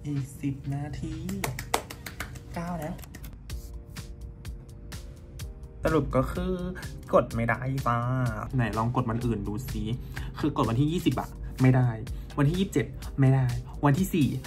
อีก10 นาที9แล้วสรุปก็คือกดไม่ได้จ้าไหนลองกดวันอื่นดูสิคือกดวันที่20อะไม่ได้วันที่27ไม่ได้วันที่4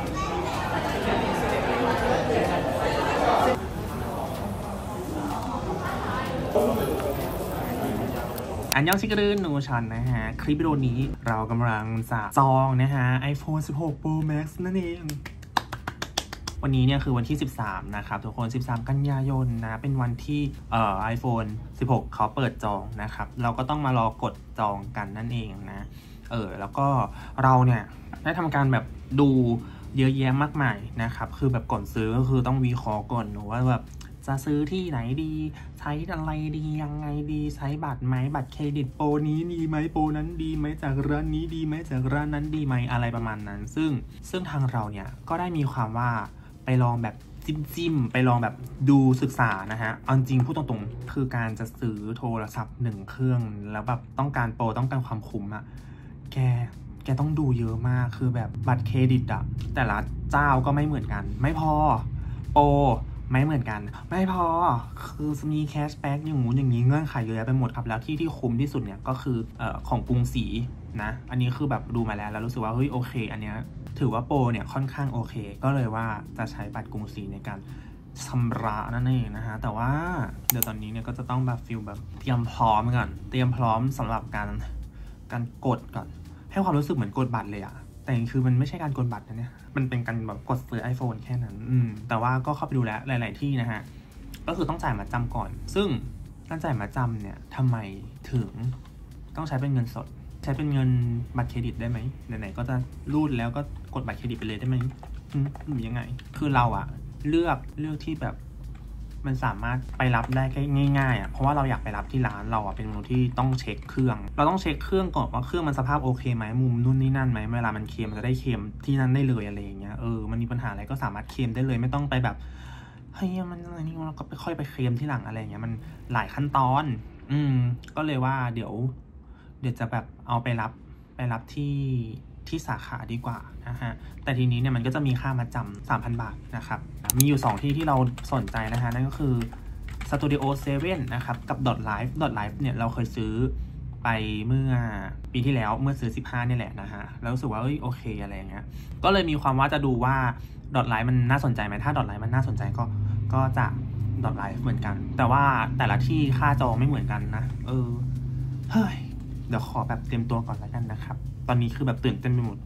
อันยองชิครืนนูชันนะฮะคลิปวิดีโอนี้เรากำลังจะจองนะฮะ iPhone 16 Pro Max นั่นเองวันนี้เนี่ยคือวันที่13นะครับทุกคน13กันยายนนะเป็นวันที่iPhone 16เขาเปิดจองนะครับเราก็ต้องมารอกดจองกันนั่นเองนะแล้วก็เราเนี่ยได้ทำการแบบดูเยอะแยะมากมายนะครับคือแบบก่อนซื้อก็คือต้องวิเคราะห์ก่อนว่าแบบจะซื้อที่ไหนดีใช้อะไรดียังไงดีใช้บัตรไหมบัตรเครดิตโปรนี้ดีไหมโปรนั้นดีไหมจากร้านนี้ดีไหมจากร้านนั้นดีไหมอะไรประมาณนั้นซึ่งทางเราเนี่ยก็ได้มีความว่าไปลองแบบจิ้มไปลองแบบดูศึกษานะฮะเอาจริงพูดตรงๆคือการจะซื้อโทรศัพท์1เครื่องแล้วแบบต้องการโปรต้องการความคุ้มอะแกต้องดูเยอะมากคือแบบบัตรเครดิตอะแต่ละเจ้าก็ไม่เหมือนกันไม่พอโปรไม่เหมือนกันไม่พอคือมีแคชแบ็กอย่างงู้นอย่างนี้เงื่อนไขเยอะแยะไปหมดครับแล้วที่คุ้มที่สุดเนี่ยก็คือของกรุงศรีนะอันนี้คือแบบดูมาแล้วรู้สึกว่าเฮ้ยโอเคอันเนี้ยถือว่าโปรเนี่ยค่อนข้างโอเคก็เลยว่าจะใช้บัตรกรุงศรีในการชำระนั่นเองนะฮะแต่ว่าเดี๋ยวตอนนี้เนี่ยก็จะต้องแบบฟิลแบบเตรียมพร้อมก่อนเตรียมพร้อมสำหรับการกดก่อนให้ความรู้สึกเหมือนกดบัตรเลยอะแต่คือมันไม่ใช่การกดบัตรนะเนี่ยมันเป็นการแบบกดซื้อ iPhone แค่นั้นแต่ว่าก็เข้าไปดูแล้วหลายๆที่นะฮะก็คือต้องจ่ายมาจำก่อนซึ่งการจ่ายมาจำเนี่ยทำไมถึงต้องใช้เป็นเงินสดใช้เป็นเงินบัตรเครดิตได้ไหมไหนๆก็จะรูดแล้วก็กดบัตรเครดิตไปเลยได้ไหมหรือยังไงคือเราอะเลือกที่แบบมันสามารถไปรับได้ง่ายๆอ่ะเพราะว่าเราอยากไปรับที่ร้านเราอ่ะเป็นคนที่ต้องเช็คเครื่องเราต้องเช็คเครื่องก่อนว่าเครื่องมันสภาพโอเคไหมมุมนู่นนี่นั่นไหมเวลามันเคลมมันจะได้เคลมที่นั่นได้เลยอะไรอย่างเงี้ยมันมีปัญหาอะไรก็สามารถเคลมได้เลยไม่ต้องไปแบบเฮ้ยมันอะไรนี่เราก็ค่อยไปเคลมที่หลังอะไรอย่างเงี้ยมันหลายขั้นตอนก็เลยว่าเดี๋ยวจะแบบเอาไปรับที่สาขาดีกว่านะฮะแต่ทีนี้เนี่ยมันก็จะมีค่ามาจำ 3,000 บาทนะครับมีอยู่2ที่เราสนใจนะฮะนั่นก็คือ Studio 7 นะครับกับ .live เนี่ยเราเคยซื้อไปเมื่อปีที่แล้วเมื่อซื้อ15นี่แหละนะฮะแล้วรู้สึกว่าโอเคอะไรอย่างเงี้ยก็เลยมีความว่าจะดูว่า .live มันน่าสนใจไหมถ้า .live มันน่าสนใจก็จะ .live เหมือนกันแต่ว่าแต่ละที่ค่าจองไม่เหมือนกันนะเฮ้ยเดี๋ยวขอแบบเตรียมตัวก่อนแล้วกันนะครับตอนนี้คือแบบตื่นเต้นไปหมด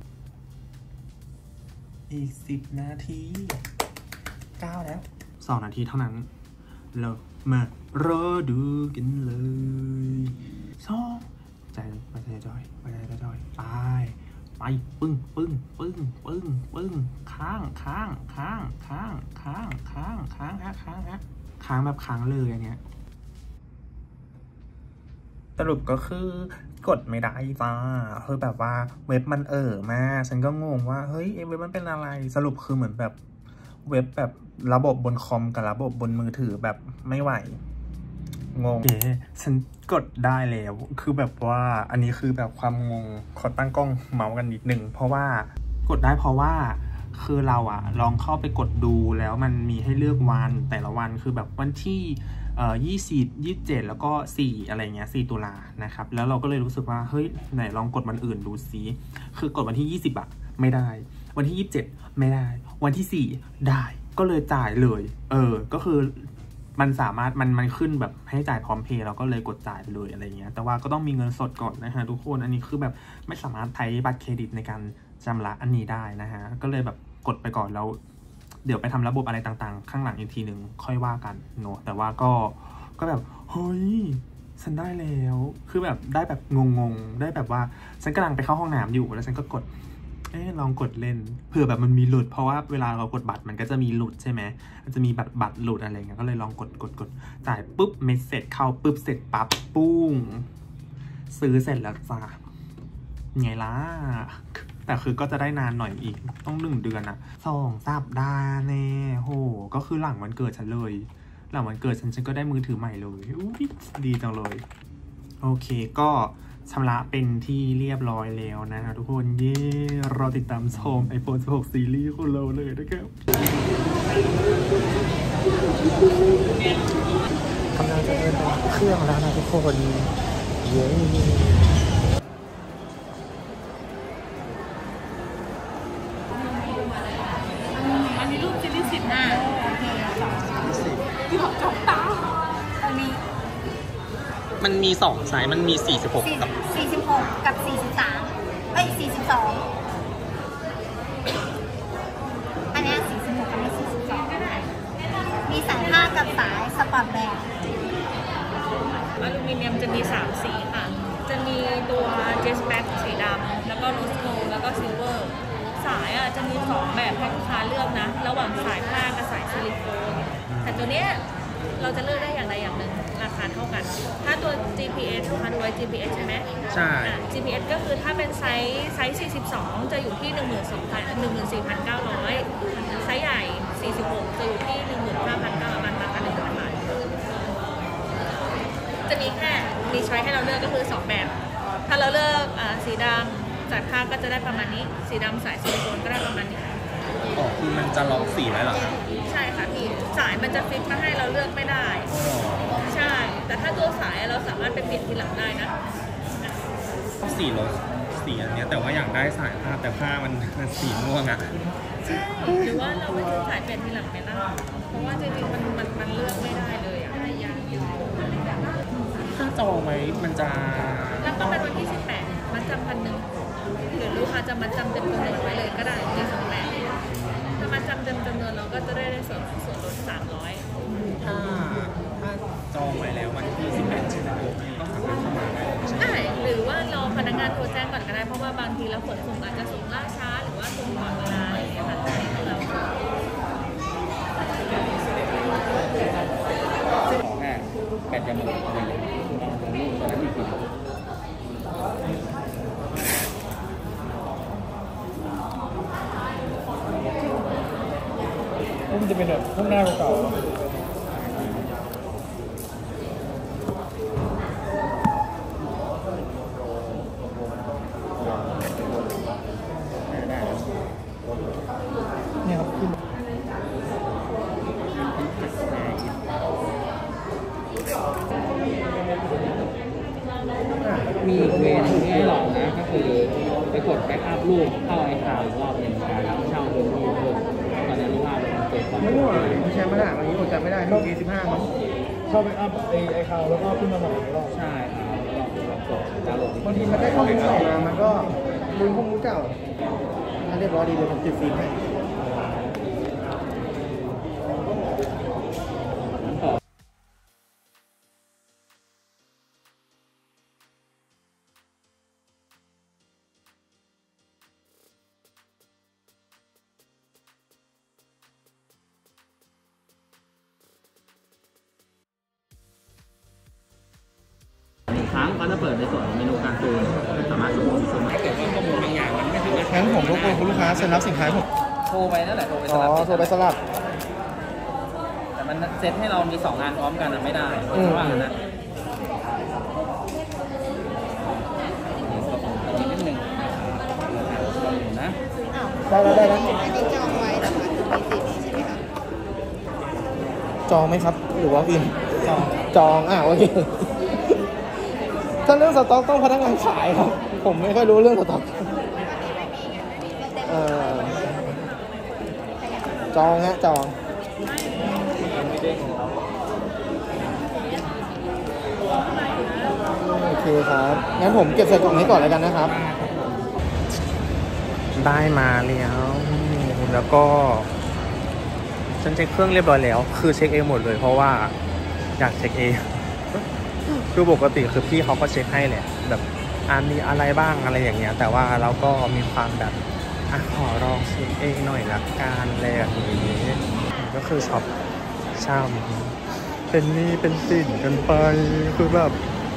อีก10 นาที9แล้ว2 นาทีเท่านั้นเรามารอดูกันเลยใจจอยไปปึ้งค้างแบบค้างเลยอันเนี้ยสรุปก็คือกดไม่ได้จ้าคือแบบว่าเว็บมันมากฉันก็งงว่าเฮ้ยเว็บมันเป็นอะไรสรุปคือเหมือนแบบเว็บแบบระบบบนคอมกับระบบบนมือถือแบบไม่ไหวงงฉันกดได้แล้วคือแบบว่าอันนี้คือแบบความงงขอตั้งกล้องเมาส์กันนิดนึงเพราะว่ากดได้เพราะว่าคือเราอะลองเข้าไปกดดูแล้วมันมีให้เลือกวันแต่ละวันคือแบบวันที่20 27แล้วก็4อะไรเงี้ย4 ตุลานะครับแล้วเราก็เลยรู้สึกว่าเฮ้ยไหนลองกดวันอื่นดูซิคือกดวันที่20อะไม่ได้วันที่27ไม่ได้วันที่4ได้ก็เลยจ่ายเลยก็คือมันสามารถมันขึ้นแบบให้จ่ายพร้อมเพย์เราก็เลยกดจ่ายไปเลยอะไรเงี้ยแต่ว่าก็ต้องมีเงินสดก่อนนะฮะทุกคนอันนี้คือแบบไม่สามารถใช้บัตรเครดิตในการชำระอันนี้ได้นะฮะก็เลยแบบกดไปก่อนแล้วเดี๋ยวไปทำระบบอะไรต่างๆข้างหลังอีกทีหนึ่งค่อยว่ากันเนอะแต่ว่าก็แบบเฮ้ยฉันได้แล้วคือแบบได้แบบงงได้แบบว่าฉันกำลังไปเข้าห้องน้ำอยู่แล้วฉันก็กดลองกดเล่นเผื่อแบบมันมีหลุดเพราะว่าเวลาเรากดบัตรมันก็จะมีหลุดใช่ไหมมันจะมีบัตรหลุดอะไรเงี้ยก็เลยลองกดจ่ายปุ๊บเมสเสร็จเข้าปุ๊บเสร็จปั๊บปุ้งซื้อเสร็จแล้วจ้าไงล่ะแต่คือก็จะได้นานหน่อยอีกต้อง1 เดือนอะ2 สัปดาห์แน่โหก็คือหลังวันเกิดฉันเลยหลังวันเกิดฉันก็ได้มือถือใหม่เลยดีจังเลยโอเคก็ชำระเป็นที่เรียบร้อยแล้วนะฮะทุกคนเย้รอติดตามชม iPhone 16 ซีรีส์ของเราเลยนะครับกำลังจะเดินไปเครื่องแล้วนะทุกคนเย้อันนี้รูปซีรีส์10 หน้าที่ผมจับตาอันนี้มันมี2ไซส์มันมี46กับ 46 กับ 43เอ้ย42อันนี้46กับ42ก็ได้มีสายผ้ากับสายสปอร์ตแบนด์อลูมิเนียมจะมี3สีค่ะจะมีตัวเจสแบ็กสีดำแล้วก็โรสโกลแล้วก็ซิลเวอร์สายจะมี2แบบให้ลูกค้าเลือกนะระหว่างสายผ้ากับสายซิลิโคนแต่ตัวเนี้ยเราจะเลือกได้อย่างใดอย่างหนึ่งราคาเท่ากันถ้าตัว GPS ลูกค้าดูไว้ GPS ใช่ไหมใช่ GPS ก็คือถ้าเป็นไซส์42จะอยู่ที่ 14,900 ไซส์ใหญ่46จะอยู่ที่ 15,900 บาทราคา1,000 บาทจะมีแค่มีช้อยให้เราเลือกก็คือ2แบบถ้าเราเลือกสีดำจากผ้าก็จะได้ประมาณนี้สีดำสายซิลิโคนก็ได้ประมาณนี้อ๋อคือมันจะล็อกสีไว้เหรอใช่ค่ะพี่สายมันจะฟิกมาให้เราเลือกไม่ได้ใช่แต่ถ้าตัวสายเราสามารถไปเปลี่ยนทีหลังได้นะสีรถสีอันนี้แต่ว่าอยากได้สายผ้าแต่ผ้ามันสีม่วงอะใช่หรือว่าเราไม่ซื้อสายเปลี่ยนทีหลังไม่ได้เพราะว่าจริงๆมันเลือกไม่ได้เลยอะถ้าจองไว้มันจะแล้วก็เป็นวันที่18มัดจำ1,000หรือลูกค้าจะมัดจำเต็มจำนวนไว้เลยก็ได้ที่28ถ้ามัดจำเต็มจำนวนเราก็จะได้ส่วนลด300 ถ้าจองไว้แล้ววันที่18ใช่ไหมต้องสามารถเข้ามาได้หรือว่ารอพนักงานโทรแจ้งก่อนก็ได้เพราะว่าบางทีเราขนส่งอาจจะส่งล่าช้าหรือว่าส่งก่อนเวลาอะไรอย่างเงี้ยค่ะเราแปดจมูกอะไรอย่างเงี้ยตอนนั้นมีกี่มันจะเป็นแบบข้างหน้าเก่าเนี่ยครับมีอีกเวนึงที่ให้ลองนะก็คือไปกดแบ็กอัพรูปเข้าไอคลาวด์รอบหนึ่งการเช่าพื้นที่เพิ่มตอนนี้รูปภาพมันเกิดความไม่ใช่ไม่ได้วันนี้ผมจำไม่ได้ที่15มั้งเข้าไปอัพไอคลาวด์แล้วก็ขึ้นมาใหม่รอบใช่ครับเรากดดาวน์โหลดบางทีมันได้ข้อมูลใหม่มามันก็ลืมข้อมูลเก่าถ้าเรียบร้อยดีเลยผมติดฟิล์มให้ครั้งเขาจะเปิดในส่วนของเมนูการตูนสามารถส่งถ้าเกิดว่าข้อมูลบางอย่างมันไม่สามารถงั้นผมรบกวนคุณลูกค้าเซ็นรับสินค้าผมโทรไปนั่นแหละโทรไปสลับโทรไปสลับแต่มันเซตให้เรามี2 งานพร้อมกันไม่ได้เพราะว่านะนิดนึงนะได้แล้วอันนี้จองไว้นะคะคือมีสิทธิ์ใช่ไหมคะจองไหมครับหรือว่าพิมพ์จองโอเคถ้าเรื่องสต็อกต้องพนักงานขายครับผมไม่ค่อยรู้เรื่องสต็อกจองฮะจองโอเคครับงั้นผมเก็บใส่กล่องนี้ก่อนเลยกันนะครับได้มาแล้วก็ฉันเช็คเครื่องเรียบร้อยแล้วคือเช็คเองหมดเลยเพราะว่าอยากเช็คเองคือปกติคือพี่เขาก็เช็คให้แหละแบบมีอะไรบ้างอะไรอย่างเงี้ยแต่ว่าเราก็มีความแบบขอลองเช็คเองหน่อยละกันอะไรอย่างนี้ก็คือช็อปช่ำเป็นหนี้เป็นสินกันไปคือแบบ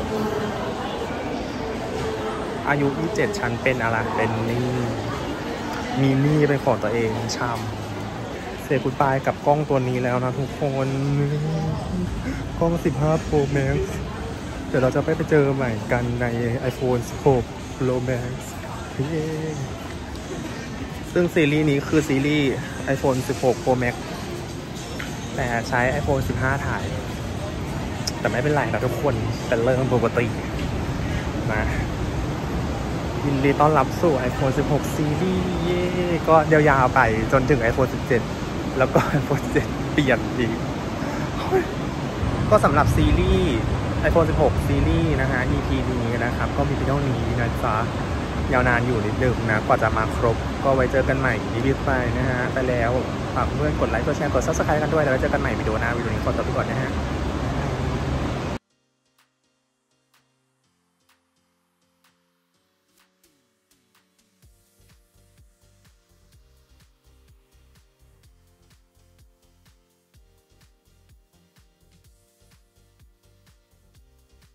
อายุ27ชั้นเป็นอะไรเป็นหนี้มีหนี้เป็นของตัวเองช่ำเสียคุณปายกับกล้องตัวนี้แล้วนะทุกคนกล้อง15 Pro Max เดี๋ยวเราจะไปเจอใหม่กันใน iPhone 16 Pro Max เย้ซึ่งซีรีส์นี้คือซีรีส์ iPhone 16 Pro Max แต่ใช้ iPhone 15 ถ่าย แต่ไม่เป็นไรนะทุกคนเป็นเรื่องปกตินะยินดีต้อนรับสู่ iPhone 16 ซีรีส์เย่ก็ยาวๆไปจนถึง iPhone 17 แล้วก็ iPhone 7 เปลี่ยนอีกก็สำหรับซีรีส์ iPhone 16 ซีรีส์นะฮะ EP นี้นะครับก็มีเพียงเท่านี้นะจ๊ะยาวนานอยู่นิดนึงนะกว่าจะมาครบก็ไว้เจอกันใหม่รีบไปนะฮะไปแล้วฝากเพื่อนกดไลค์กดแชร์กด Subscribe กันด้วยแล้วไว้เจอกันใหม่วิดีโอหน้าวิดีโอนี้ขอตัวไปก่อนนะฮะ